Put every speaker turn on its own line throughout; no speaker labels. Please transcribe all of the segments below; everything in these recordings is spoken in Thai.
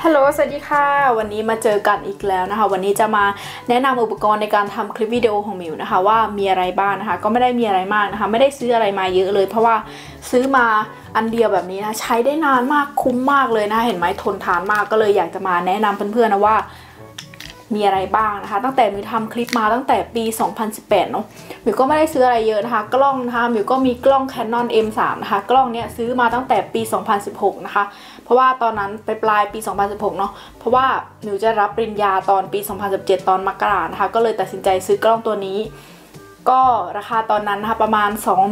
ฮัลโหลสวัสดีค่ะวันนี้มาเจอกันอีกแล้วนะคะวันนี้จะมาแนะนำอุปกรณ์ในการทำคลิปวิดีโอของมิวนะคะว่ามีอะไรบ้างนะคะก็ไม่ได้มีอะไรมากนะคะไม่ได้ซื้ออะไรมาเยอะเลยเพราะว่าซื้อมาอันเดียวแบบนี้นะใช้ได้นานมากคุ้มมากเลยนะคะเห็นไหมทนทานมากก็เลยอยากจะมาแนะนำเพื่อนๆนะว่ามีอะไรบ้างนะคะตั้งแต่มิวทำคลิปมาตั้งแต่ปี 2018 เนาะมิวก็ไม่ได้ซื้ออะไรเยอะนะคะกล้องนะคะมิวก็มีกล้อง Canon M3 นะคะกล้องเนี้ยซื้อมาตั้งแต่ปี 2016 นะคะเพราะว่าตอนนั้นไปปลายปี 2016 เนาะเพราะว่ามิวจะรับปริญญาตอนปี 2017 ตอนมกรานะคะก็เลยตัดสินใจซื้อกล้องตัวนี้ก็ราคาตอนนั้นนะคะประมาณ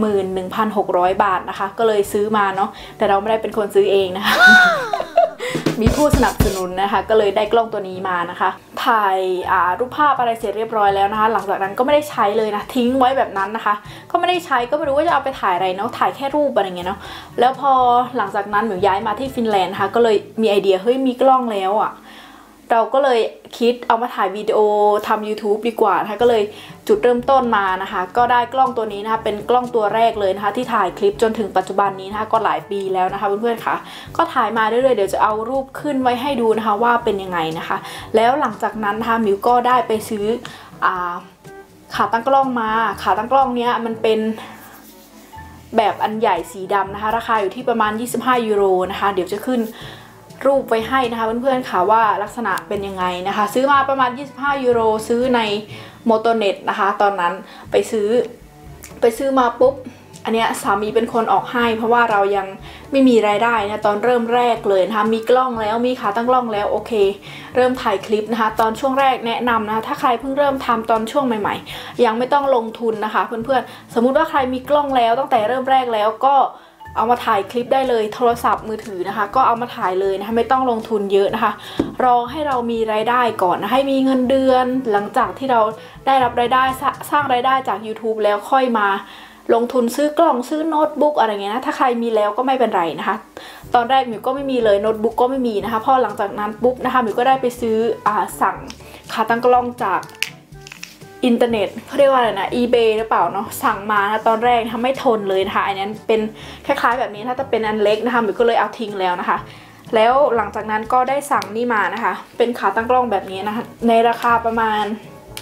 21,600 บาทนะคะก็เลยซื้อมาเนาะแต่เราไม่ได้เป็นคนซื้อเองนะคะมีผู้สนับสนุนนะคะก็เลยได้กล้องตัวนี้มานะคะถ่ายรูปภาพอะไรเสร็จเรียบร้อยแล้วนะคะหลังจากนั้นก็ไม่ได้ใช้เลยนะทิ้งไว้แบบนั้นนะคะก็ไม่ได้ใช้ก็ไม่รู้ว่าจะเอาไปถ่ายอะไรเนาะถ่ายแค่รูปอะไรเงี้ยเนาะแล้วพอหลังจากนั้นหมิวย้ายมาที่ฟินแลนด์นะคะก็เลยมีไอเดียเฮ้ยมีกล้องแล้วอ่ะเราก็เลยคิดเอามาถ่ายวิดีโอทำ YouTube ดีกว่านะคะก็เลยจุดเริ่มต้นมานะคะก็ได้กล้องตัวนี้นะคะเป็นกล้องตัวแรกเลยนะคะที่ถ่ายคลิปจนถึงปัจจุบันนี้นะคะก็หลายปีแล้วนะคะเพื่อนๆค่ะก็ถ่ายมาเรื่อยๆเดี๋ยวจะเอารูปขึ้นไว้ให้ดูนะคะว่าเป็นยังไงนะคะแล้วหลังจากนั้นนะคะมิวก็ได้ไปซื้อขาตั้งกล้องมาขาตั้งกล้องเนี้ยมันเป็นแบบอันใหญ่สีดำนะคะราคาอยู่ที่ประมาณ25 ยูโรนะคะเดี๋ยวจะขึ้นรูปไว้ให้นะคะเพื่อนๆค่ะว่าลักษณะเป็นยังไงนะคะซื้อมาประมาณ25 ยูโรซื้อในโมโตเน็ตนะคะตอนนั้นไปซื้อมาปุ๊บอันเนี้ยสามีเป็นคนออกให้เพราะว่าเรายังไม่มีรายได้นะตอนเริ่มแรกเลยนะคะมีกล้องแล้วมีขาตั้งกล้องแล้วโอเคเริ่มถ่ายคลิปนะคะตอนช่วงแรกแนะนำนะคะถ้าใครเพิ่งเริ่มทำตอนช่วงใหม่ๆยังไม่ต้องลงทุนนะคะเพื่อนๆสมมุติว่าใครมีกล้องแล้วตั้งแต่เริ่มแรกแล้วก็เอามาถ่ายคลิปได้เลยโทรศัพท์มือถือนะคะก็เอามาถ่ายเลยนะคะไม่ต้องลงทุนเยอะนะคะรอให้เรามีรายได้ก่อนนะให้มีเงินเดือนหลังจากที่เราได้รับรายได้สร้างรายได้จาก YouTube แล้วค่อยมาลงทุนซื้อกล้องซื้อโน้ตบุ๊กอะไรเงี้ยนะถ้าใครมีแล้วก็ไม่เป็นไรนะคะตอนแรกมิวก็ไม่มีเลยโน้ตบุ๊กก็ไม่มีนะคะพอหลังจากนั้นปุ๊บนะคะมิวก็ได้ไปซื้อสั่งขาตั้งกล้องจากอินเทอร์เน็ตเขาเรียกว่าอะไรนะ eBay หรือเปล่าเนาะสั่งมานะตอนแรกนะคะไม่ทนเลยนะคะอันนั้นเป็นคล้ายๆแบบนี้ถ้าจะเป็นอันเล็กนะคะมิวก็เลยเอาทิ้งแล้วนะคะแล้วหลังจากนั้นก็ได้สั่งนี่มานะคะเป็นขาตั้งกล้องแบบนี้นะคะในราคาประมาณ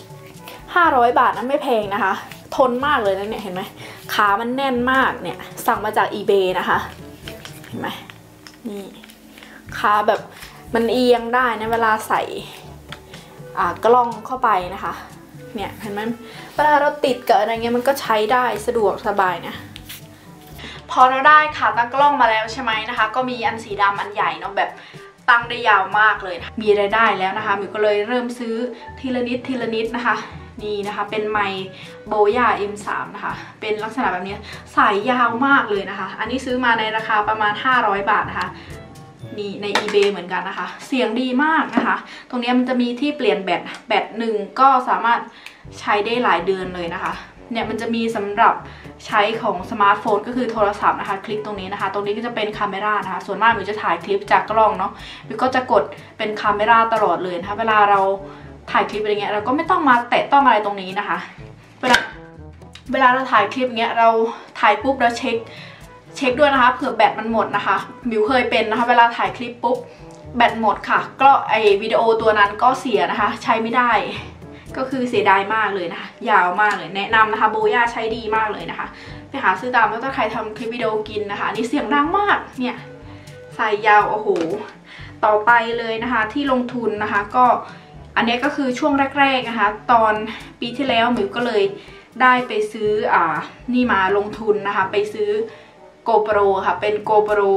500 บาทนะไม่แพงนะคะทนมากเลยนะเนี่ยเห็นไหมขามันแน่นมากเนี่ยสั่งมาจาก eBay นะคะเห็นไหมนี่ขาแบบมันเอียงได้นะเวลาใส่กล้องเข้าไปนะคะเนี่ยเห็นไหมเวลาเราติดกับอะไรเงี้ยมันก็ใช้ได้สะดวกสบายนะพอเราได้ขาตั้งกล้องมาแล้วใช่ไหมนะคะก็มีอันสีดำอันใหญ่เนาะแบบตั้งได้ยาวมากเลยนะมีรายได้แล้วนะคะมิวก็เลยเริ่มซื้อทีละนิดทีละนิดนะคะนี่นะคะเป็นไมค์โบย่า M3 นะคะเป็นลักษณะแบบนี้สายยาวมากเลยนะคะอันนี้ซื้อมาในราคาประมาณ500 บาทนะคะนี่ใน eBay เหมือนกันนะคะเสียงดีมากนะคะตรงนี้มันจะมีที่เปลี่ยนแบตหนึ่งก็สามารถใช้ได้หลายเดือนเลยนะคะเนี่ยมันจะมีสำหรับใช้ของสมาร์ทโฟนก็คือโทรศัพท์นะคะคลิกตรงนี้นะคะตรงนี้ก็จะเป็นคาเมรานะคะส่วนมากมิวจะถ่ายคลิปจากกล้องเนาะมิวก็จะกดเป็นคาเมราตลอดเลยนะคะเวลาเราถ่ายคลิปอะไรเงี้ยเราก็ไม่ต้องมาแตะต้องอะไรตรงนี้นะคะเวลาเราถ่ายคลิปเงี้ยเราถ่ายปุ๊บเราเช็คด้วยนะคะเผื่อแบตมันหมดนะคะมิวเคยเป็นนะคะเวลาถ่ายคลิปปุ๊บแบตหมดค่ะก็ไอวิดีโอตัวนั้นก็เสียนะคะใช้ไม่ได้ก็คือเสียดายมากเลยนะคะยาวมากเลยแนะนำนะคะโบย่าใช้ดีมากเลยนะคะไปหาซื้อตามแล้วถ้าใครทำคลิปวิดีโอกินนะคะนี่เสียงดังมากเนี่ยใส่ยาวโอ้โหต่อไปเลยนะคะที่ลงทุนนะคะก็อันนี้ก็คือช่วงแรกๆนะคะตอนปีที่แล้วมิวก็เลยได้ไปซื้อนี่มาลงทุนนะคะไปซื้อ GoPro ค่ะเป็น GoPro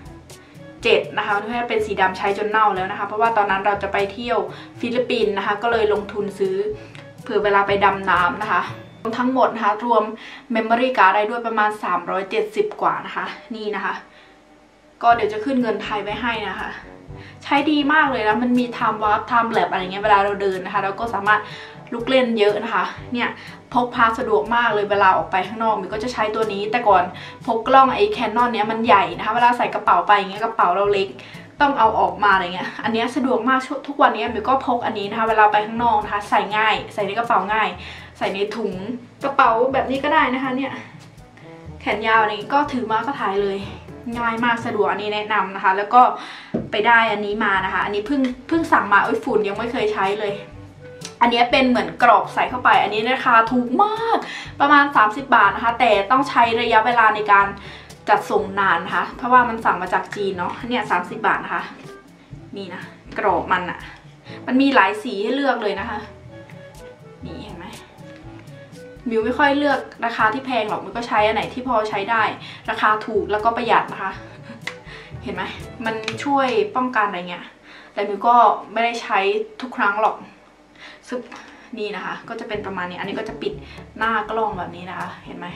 7นะคะที่เป็นสีดำใช้จนเน่าแล้วนะคะเพราะว่าตอนนั้นเราจะไปเที่ยวฟิลิปปินส์นะคะก็เลยลงทุนซื้อเผื่อเวลาไปดำน้ำนะคะทั้งหมดนะคะรวม Memory Card ได้ด้วยประมาณ370 กว่านะคะนี่นะคะก็เดี๋ยวจะขึ้นเงินไทยไว้ให้นะคะใช้ดีมากเลยนะมันมี Time Warp Time Lapse อะไรเงี้ยเวลาเราเดินนะคะเราก็สามารถลุกเล่นเยอะนะคะเนี่ยพกพาสะดวกมากเลยเวลาออกไปข้างนอกมิวก็จะใช้ตัวนี้แต่ก่อนพกกล้องไอ้ Canon เนี้ยมันใหญ่นะคะเวลาใส่กระเป๋าไปอย่างเงี้ยกระเป๋าเราเล็กต้องเอาออกมาอะไรเงี้ยอันนี้สะดวกมากทุกวันนี้มิวก็พกอันนี้นะคะเวลาไปข้างนอกนะคะใส่ง่ายใส่ในกระเป๋าง่ายใส่ในถุงกระเป๋าแบบนี้ก็ได้นะคะเนี่ยแขนยาวอะไรก็ถือมาก็ถ่ายเลยง่ายมากสะดวกอันนี้แนะนำนะคะแล้วก็ไปได้อันนี้มานะคะอันนี้เพิ่งสั่งมาฝุ่นยังไม่เคยใช้เลยอันนี้เป็นเหมือนกรอบใส่เข้าไปอันนี้ราคาถูกมากประมาณ30 บาทนะคะแต่ต้องใช้ระยะเวลาในการจัดส่งนานนะคะเพราะว่ามันสั่งมาจากจีนเนาะเนี่ย30 บาทนะคะนี่นะกรอบมันอะมันมีหลายสีให้เลือกเลยนะคะนี่เห็นไหมมิวไม่ค่อยเลือกราคาที่แพงหรอกมิวก็ใช้อันไหนที่พอใช้ได้ราคาถูกแล้วก็ประหยัดนะคะเห็นไหมมันช่วยป้องกันอะไรเงี้ยแต่มิวก็ไม่ได้ใช้ทุกครั้งหรอกซึ่งนี่นะคะก็จะเป็นประมาณนี้อันนี้ก็จะปิดหน้ากล้องแบบนี้นะคะเห็นไหม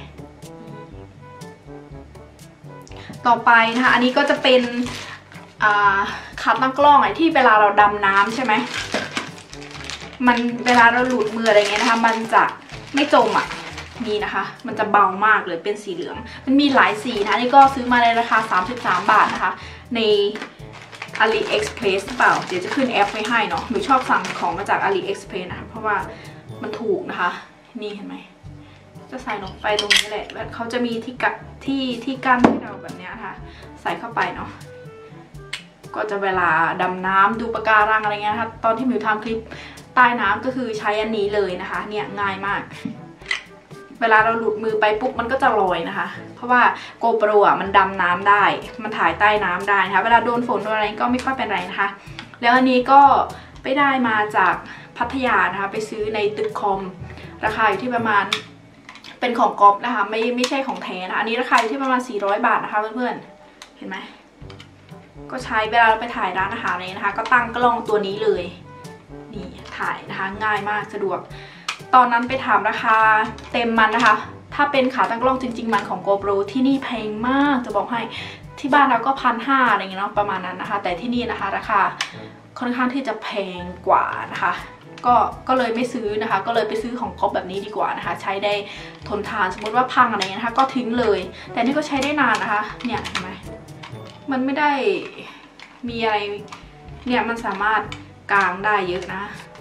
ต่อไปนะคะอันนี้ก็จะเป็นขาตั้งกล้องไอ้ที่เวลาเราดำน้ำใช่ไหมมันเวลาเราหลุดมืออะไรเงี้ยนะคะมันจะไม่จมอ่ะนี่นะคะมันจะเบามากเลยเป็นสีเหลืองมันมีหลายสีนะนี่ก็ซื้อมาในราคา33 บาทนะคะใน AliExpress เปล่าเดี๋ยวจะขึ้นแอปไว้ให้เนาะหนูชอบสั่งของมาจาก AliExpress นะคะเพราะว่ามันถูกนะคะนี่เห็นไหมจะใส่ลงไปตรงนี้แหละแล้วเขาจะมีที่กั้นให้เราแบบนี้ค่ะใส่เข้าไปเนาะก็จะเวลาดำน้ำดูปะการังอะไรเงี้ยนะคะตอนที่มิวทำคลิปใต้น้ำก็คือใช้อันนี้เลยนะคะเนี่ยง่ายมากเวลาเราหลุดมือไปปุ๊บมันก็จะลอยนะคะเพราะว่า GoPro อ่ะมันดำน้ำได้มันถ่ายใต้น้ำได้นะคะเวลาโดนฝนโดนอะไรก็ไม่ค่อยเป็นไรนะคะแล้วอันนี้ก็ไปได้มาจากพัทยานะคะไปซื้อในตึกคอมราคาอยู่ที่ประมาณเป็นของก๊อปนะคะไม่ใช่ของแท้นะอันนี้ราคาอยู่ที่ประมาณ400 บาทนะคะเพื่อนๆเห็นไหมก็ใช้เวลาเราไปถ่ายร้านอาหารเลยนะคะก็ตั้งกล้องตัวนี้เลยนี่ถ่ายนะคะง่ายมากสะดวกตอนนั้นไปถามราคาเต็มมันนะคะถ้าเป็นขาตั้งกล้องจริงๆมันของ GoPro ที่นี่แพงมากจะบอกให้ที่บ้านเราก็1,500อะไรเงี้ยเนาะประมาณนั้นนะคะแต่ที่นี่นะคะราคาค่อนข้างที่จะแพงกว่านะคะก็เลยไม่ซื้อนะคะก็เลยไปซื้อของก๊อปแบบนี้ดีกว่านะคะใช้ได้ทนทานสมมติว่าพังอะไรเงี้ยนะคะก็ทิ้งเลยแต่นี่ก็ใช้ได้นานนะคะเนี่ยเห็นไหมมันไม่ได้มีอะไรเนี่ยมันสามารถกางได้เยอะนะ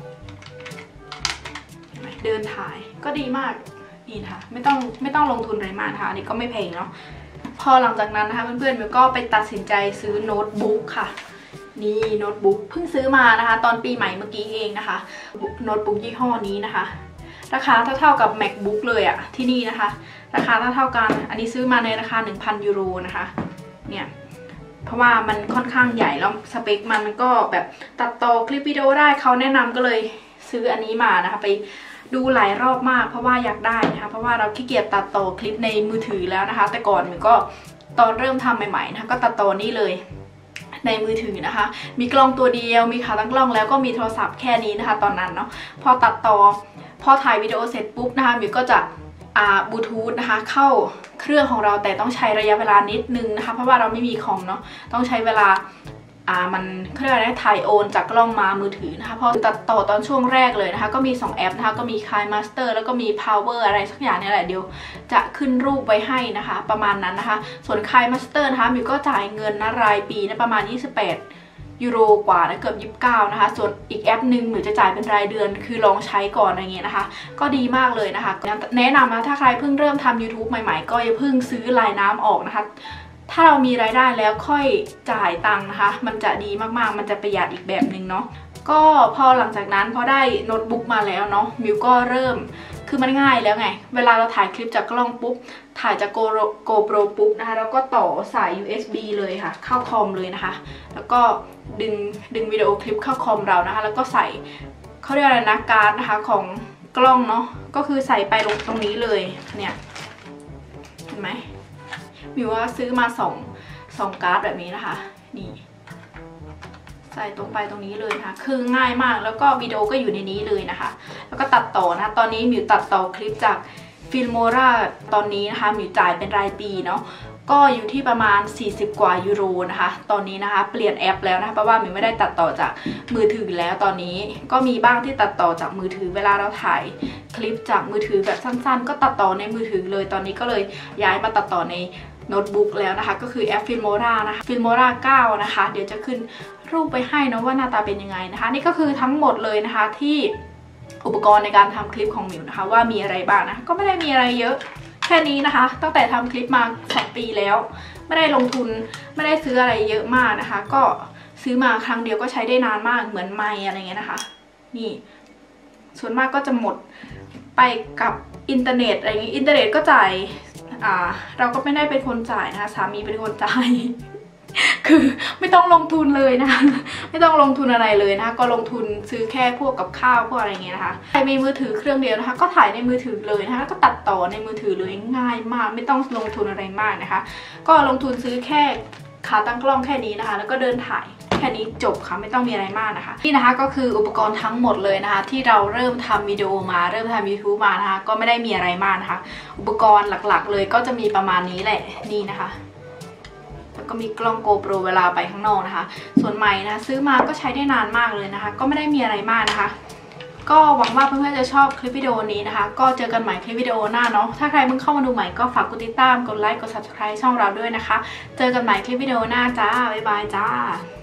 เดินถ่ายก็ดีมากนี่นะคะไม่ต้องลงทุนอะไรมากนะคะอันนี้ก็ไม่แพงเนาะพอหลังจากนั้นนะคะเพื่อนๆมิวก็ไปตัดสินใจซื้อโน้ตบุ๊กค่ะนี่โน้ตบุ๊กเพิ่งซื้อมานะคะตอนปีใหม่เมื่อกี้เองนะคะโน้ตบุ๊กยี่ห้อนี้นะคะราคาเท่ากับ MacBook เลยอะที่นี่นะคะราคาเท่ากันอันนี้ซื้อมาในราคา 1,000 ยูโรนะคะเนี่ยเพราะว่ามันค่อนข้างใหญ่แล้วสเปคมันก็แบบตัดต่อคลิปวิดีโอได้เขาแนะนำก็เลยซื้ออันนี้มานะคะไปดูหลายรอบมากเพราะว่าอยากได้นะคะเพราะว่าเราขี้เกียจตัดต่อคลิปในมือถือแล้วนะคะแต่ก่อนมันก็ตอนเริ่มทำใหม่ๆนะคะก็ตัดต่อนี่เลยในมือถือนะคะมีกล้องตัวเดียวมีขาตั้งกล้องแล้วก็มีโทรศัพท์แค่นี้นะคะตอนนั้นเนาะพอตัดต่อพอถ่ายวิดีโอเสร็จปุ๊บนะคะมิวก็จะบลูทูธนะคะเข้าเครื่องของเราแต่ต้องใช้ระยะเวลานิดนึงนะคะเพราะว่าเราไม่มีคอมเนาะต้องใช้เวลามันเขาเรียกอะไรถ่ายโอนจากกล้องมามือถือนะคะพอตัดต่อตอนช่วงแรกเลยนะคะก็มี2แอปนะคะก็มี KineMaster แล้วก็มี Power อะไรสักอย่างนี่แหละเดี๋ยวจะขึ้นรูปไว้ให้นะคะประมาณนั้นนะคะส่วน KineMaster นะคะมิวก็จ่ายเงินนะรายปีนะประมาณ28 ยูโรกว่านะเกือบ29นะคะส่วนอีกแอปหนึ่งมิวจะจ่ายเป็นรายเดือนคือลองใช้ก่อนอะไรเงี้ยนะคะก็ดีมากเลยนะคะแนะนำนะถ้าใครเพิ่งเริ่มทำ YouTube ใหม่ๆก็อย่าเพิ่งซื้อลายน้ำออกนะคะถ้าเรามีรายได้แล้วค่อยจ่ายตังค์นะคะมันจะดีมากๆมันจะประหยัดอีกแบบหนึ่งเนาะก็พอหลังจากนั้นพอได้โน้ตบุ๊กมาแล้วเนาะมิวก็เริ่มคือมันง่ายแล้วไงเวลาเราถ่ายคลิปจากกล้องปุ๊บถ่ายจาก GoPro ปุ๊บนะคะแล้วก็ต่อสาย USB เลยค่ะเข้าคอมเลยนะคะแล้วก็ดึงวิดีโอคลิปเข้าคอมเรานะคะแล้วก็ใส่เขาเรียกอะไรนะการ์ดนะคะของกล้องเนาะก็คือใส่ไปลงตรงนี้เลยเนี่ยเห็นไหมมิวว่าซื้อมาสองการ์ดแบบนี้นะคะนี่ใส่ตรงไปตรงนี้เลยนะคะคือง่ายมากแล้วก็วิดีโอก็อยู่ในนี้เลยนะคะแล้วก็ตัดต่อนะตอนนี้มิวตัดต่อคลิปจาก Filmora ตอนนี้นะคะมิวจ่ายเป็นรายปีเนาะก็อยู่ที่ประมาณ40 กว่ายูโรนะคะตอนนี้นะคะเปลี่ยนแอปแล้วนะคะเพราะว่ามิวไม่ได้ตัดต่อจากมือถือแล้วตอนนี้ก็มีบ้างที่ตัดต่อจากมือถือเวลาเราถ่ายคลิปจากมือถือแบบสั้นๆก็ตัดต่อในมือถือเลยตอนนี้ก็เลยย้ายมาตัดต่อในโน้ตบุ๊กแล้วนะคะก็คือแอป Filmora นะคะ Filmora 9นะคะเดี๋ยวจะขึ้นรูปไปให้นะว่าหน้าตาเป็นยังไงนะคะนี่ก็คือทั้งหมดเลยนะคะที่อุปกรณ์ในการทำคลิปของมิวนะคะว่ามีอะไรบ้างนะก็ไม่ได้มีอะไรเยอะแค่นี้นะคะตั้งแต่ทำคลิปมา2 ปีแล้วไไม่ได้ลงทุนไม่ได้ซื้ออะไรเยอะมากนะคะก็ซื้อมาครั้งเดียวก็ใช้ได้นานมากเหมือนไมค์อะไรเงี้ยนะคะนี่ส่วนมากก็จะหมดไปกับอินเทอร์เน็ตอะไรเงี้ยอินเทอร์เน็ตก็จ่ายเราก็ไม่ได้เป็นคนจ่ายนะคะสามีเป็นคนจ่าย คือไม่ต้องลงทุนเลยนะคะไม่ต้องลงทุนอะไรเลยนะคะก็ลงทุนซื้อแค่พวกกับข้าวพวกอะไรเงี้ยนะคะใครมีมือถือเครื่องเดียวนะคะก็ถ่ายในมือถือเลยนะคะก็ตัดต่อในมือถือเลยง่ายมากไม่ต้องลงทุนอะไรมากนะคะก็ลงทุนซื้อแค่ขาตั้งกล้องแค่นี้นะคะแล้วก็เดินถ่ายแค่นี้จบค่ะไม่ต้องมีอะไรมากนะคะนี่นะคะก็คืออุปกรณ์ทั้งหมดเลยนะคะที่เราเริ่มทำวิดีโอมาเริ่มทำ YouTube มานะคะก็ไม่ได้มีอะไรมากนะคะอุปกรณ์หลักๆเลยก็จะมีประมาณนี้แหละนี่นะคะแล้วก็มีกล้อง GoPro เวลาไปข้างนอกนะคะส่วนไมค์นะซื้อมาก็ใช้ได้นานมากเลยนะคะก็ไม่ได้มีอะไรมากนะคะก็หวังว่าเพื่อนๆจะชอบคลิปวิดีโอนี้นะคะก็เจอกันใหม่คลิปวิดีโอหน้าเนาะถ้าใครเพิ่งเข้ามาดูใหม่ก็ฝากกดติดตามกดไลค์กด Subscribe ช่องเราด้วยนะคะเจอกันใหม่คลิปวิดีโอหน้าจ้าบ๊ายบายจ้า